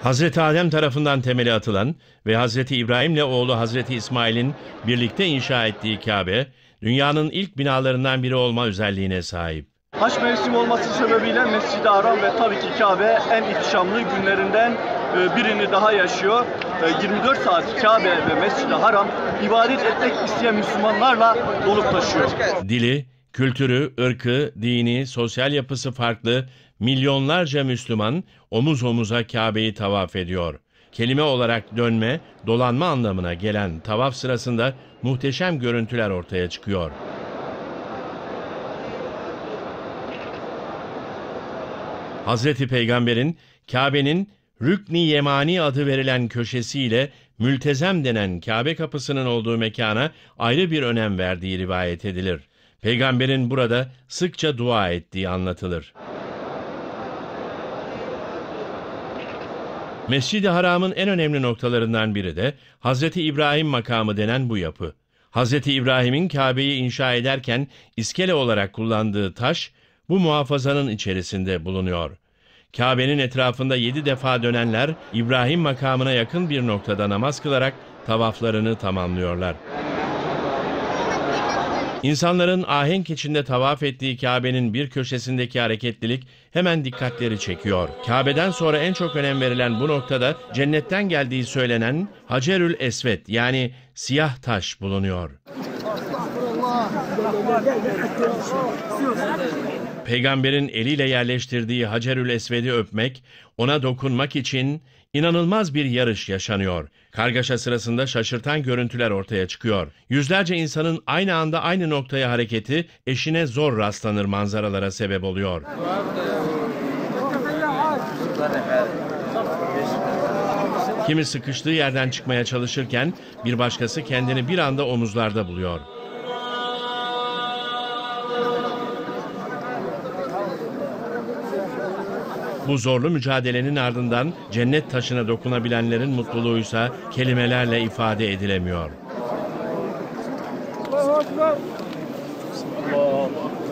Hazreti Adem tarafından temeli atılan ve Hazreti İbrahim'le oğlu Hazreti İsmail'in birlikte inşa ettiği Kabe, dünyanın ilk binalarından biri olma özelliğine sahip. Haç mevsimi olması sebebiyle Mescid-i Haram ve tabii ki Kabe en ihtişamlı günlerinden birini daha yaşıyor. 24 saat Kabe ve Mescid-i Haram ibadet etmek isteyen Müslümanlarla dolup taşıyor. Dili, kültürü, ırkı, dini, sosyal yapısı farklı milyonlarca Müslüman omuz omuza Kabe'yi tavaf ediyor. Kelime olarak dönme, dolanma anlamına gelen tavaf sırasında muhteşem görüntüler ortaya çıkıyor. Hazreti Peygamber'in Kabe'nin Rükn-i Yemani adı verilen köşesiyle Mültezem denen Kabe kapısının olduğu mekana ayrı bir önem verdiği rivayet edilir. Peygamberin burada sıkça dua ettiği anlatılır. Mescid-i Haram'ın en önemli noktalarından biri de Hazreti İbrahim makamı denen bu yapı. Hazreti İbrahim'in Kabe'yi inşa ederken iskele olarak kullandığı taş bu muhafazanın içerisinde bulunuyor. Kabe'nin etrafında 7 defa dönenler İbrahim makamına yakın bir noktada namaz kılarak tavaflarını tamamlıyorlar. İnsanların ahenk içinde tavaf ettiği Kabe'nin bir köşesindeki hareketlilik hemen dikkatleri çekiyor. Kabe'den sonra en çok önem verilen bu noktada cennetten geldiği söylenen Hacerül Esved yani siyah taş bulunuyor. Peygamberin eliyle yerleştirdiği Hacerül Esved'i öpmek, ona dokunmak için inanılmaz bir yarış yaşanıyor. Kargaşa sırasında şaşırtan görüntüler ortaya çıkıyor. Yüzlerce insanın aynı anda aynı noktaya hareketi eşine zor rastlanır manzaralara sebep oluyor. Kimi sıkıştığı yerden çıkmaya çalışırken bir başkası kendini bir anda omuzlarda buluyor. Bu zorlu mücadelenin ardından cennet taşına dokunabilenlerin mutluluğuysa kelimelerle ifade edilemiyor.